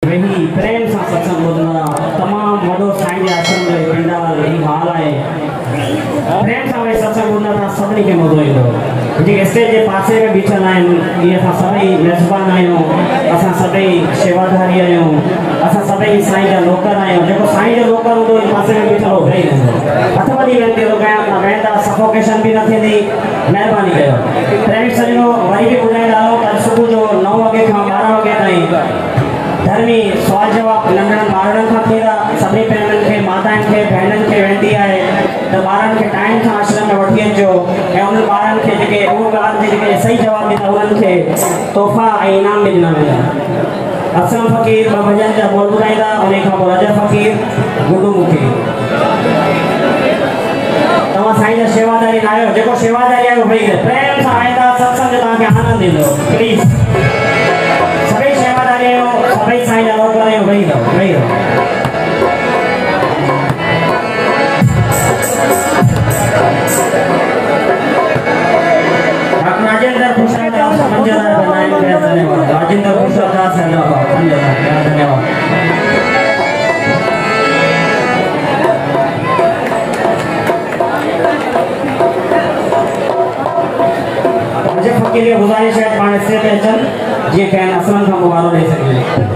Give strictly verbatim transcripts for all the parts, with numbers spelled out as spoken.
वही प्रेम से सत्संग ॿुधंदा तमाम वॾो साईं जे आश्रम जो पंडाल ही हाल आहे प्रेम से वही सत्संग ॿुधंदा त सभिनी खे मज़ो ईंदो जेके स्टेज जे पासे में बीठल आहिनि इहे असां सभई मेज़बान आहियूं असां सभई शेवाधारी आहियूं असां सभई साईं जा नौकर आहियूं जेको साईं जो नौकर हूंदो इन पासे में बीठल हो वेही रहंदो हथ वधी वेंदी थो कयां तव्हां वेंदा सफोकेशन बि न थींदी महिरबानी कयो प्रेमी सॼणो वरी बि ॿुधाईंदा हलो त सुबुह जो नौ वॻे खां ॿारहं वॻे ताईं धर्मी सवाल जवाब नंढड़नि ॿारनि खां थींदा सभिनी प्रेमियुनि खे माताउनि खे भेनरुनि खे वेंदी आहे त ॿारनि खे टाइम सां आश्रम में वठी अचो ऐं उन्हनि ॿारनि खे जेके उहो ॻाल्हि जे जेके सही जवाबु ॾींदा उन्हनि खे तोहफ़ा ऐं इनाम बि ॾिना वेंदा असलम फ़क़ीर ॿ भॼन जा बोल ॿुधाईंदा उन खां पोइ रजब फ़क़ीर गुडू मुखी तव्हां साईं जा शेवादारी न आहियो जेको शेवादारी आहियो वेही करे प्रेम सां आईंदा सत्संग तव्हांखे आनंद ईंदो प्लीज़ सभई शेवादारी आहियो सभई साईं जा नौकर आहियो वेही रहो वेही रहो राजेंद्र प्रसाद मंजूर बनाए धन्यवाद राजेंद्र प्रसाद धन्यवाद धन्यवाद मुझे फकीर की गुजारिश है पाने से पहचान ये कहना असलन का मुबारक ले सके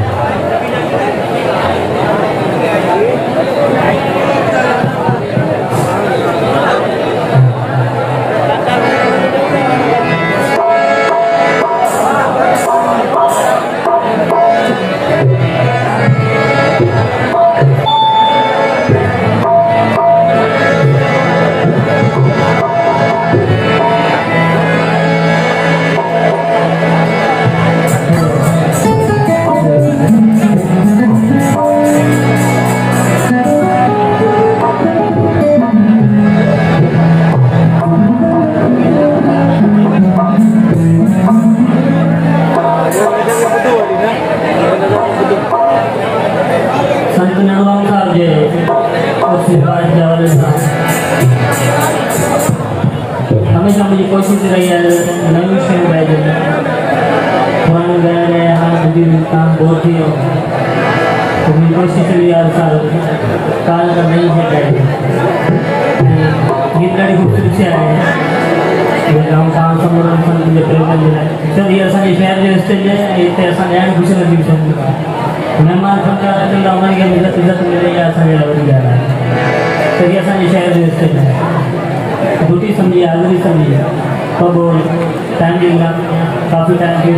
हमेशा मुझे कोशिश रही है नई शेर गाए पुराने गाए गए हाँ मुझे काम बहुत ही हो तो मेरी कोशिश रही है साल काल का नई है गाए गीत गाड़ी खूबसूरत से आए हैं गाँव काम समूह मुझे प्रेरणा मिला है सर ये असा शहर जो स्टेज है इतने असा नया खुशी लगी मेहमान फंक्शन तो हमारी क्या इज्जत इज्जत मिलेगी असा लगी जा रहा है तो ये असा शहर जो स्टेज है ड्यूटी समझिए हाजिरी समझिए कब टाइम देगा काफ़ी टाइम के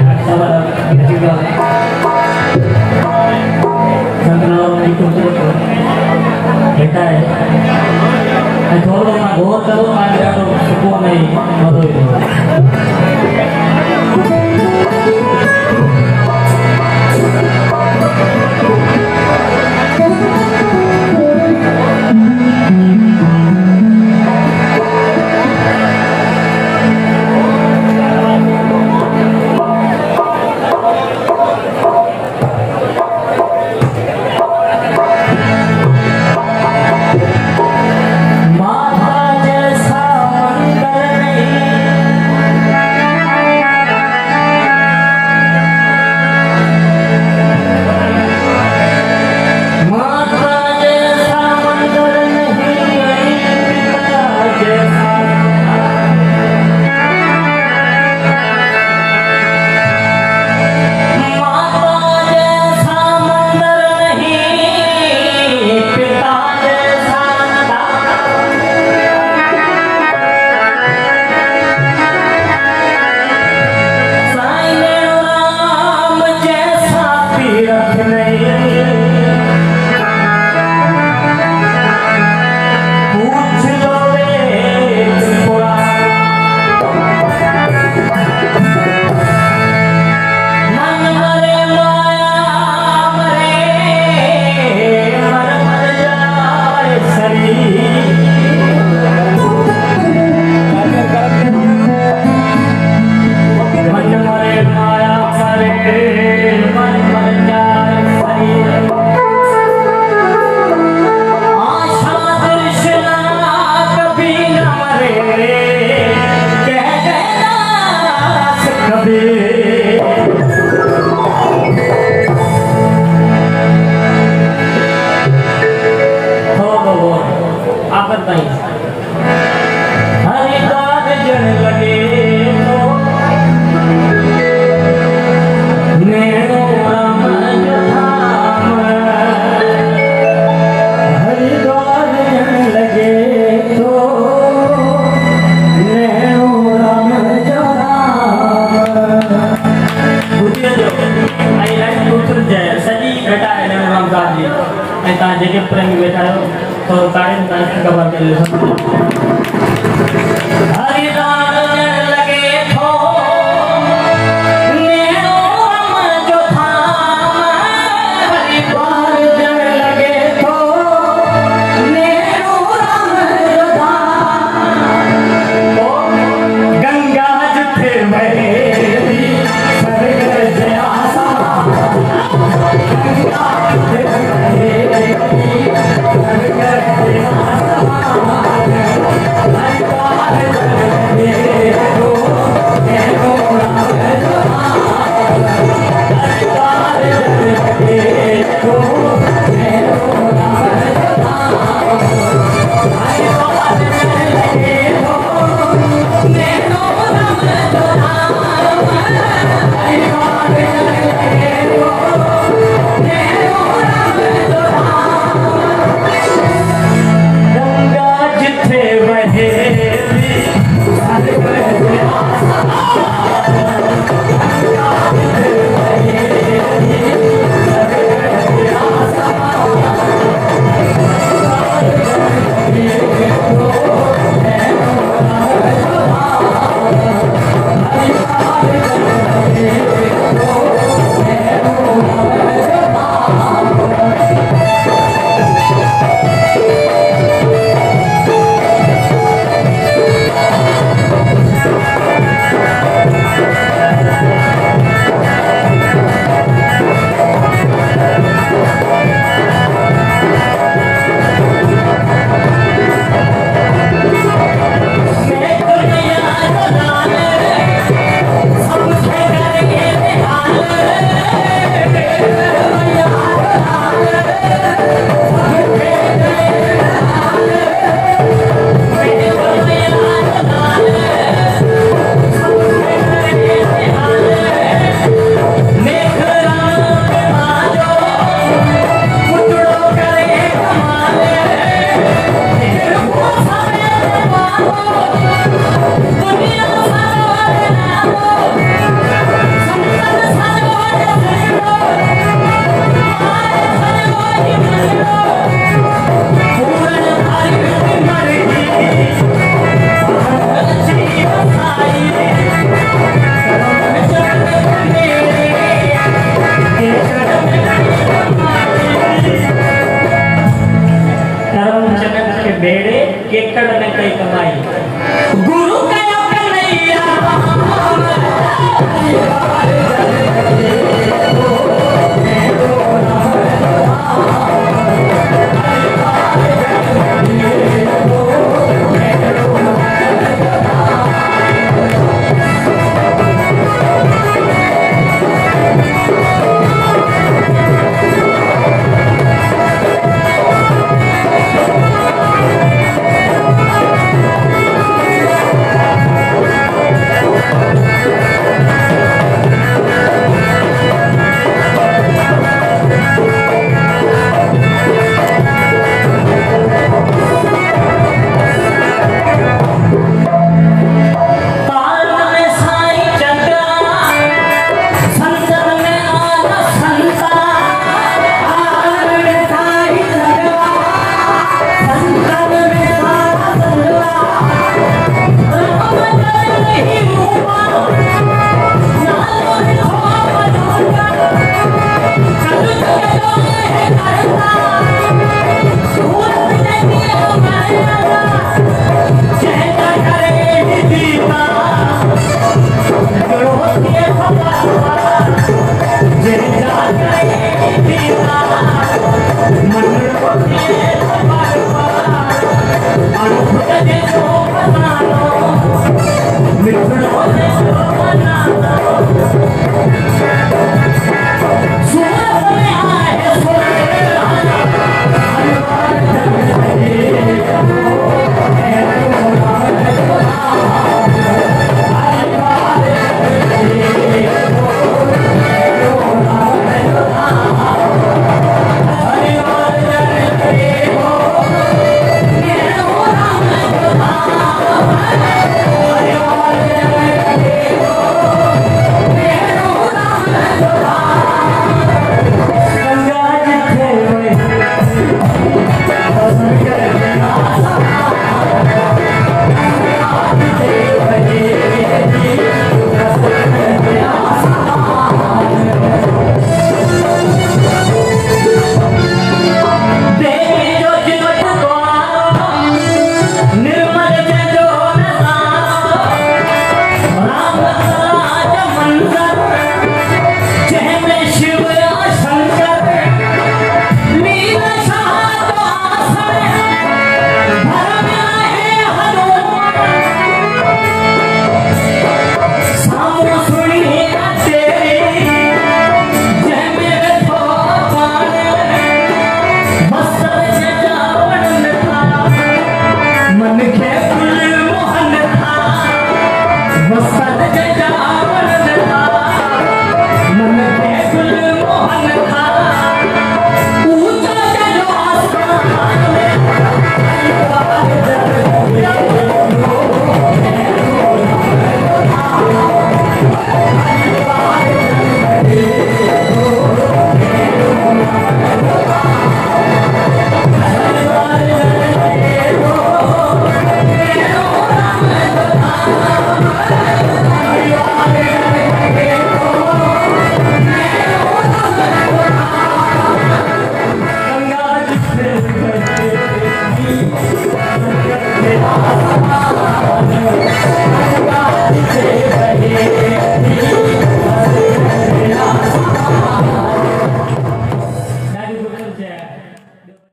बेटा है थोड़ा मैं गौर करूँ मैं सुकून नहीं मदद मन मरे माया मरे मन मर जाए ता जेके प्रेमी बैठा हो तो ताड़ी ताड़ी खबर कर ले हरि राम लगे थो नेरो राम जो धाम हरि बार जन लगे थो नेरो राम जो धाम ओ गंगा जिथे बहे स्वर्ग जया सा गंगा जिथे बहे स्वर्ग जया बेड़े केकड़ ने कई कमाई गुरु कयो कन्हैया जय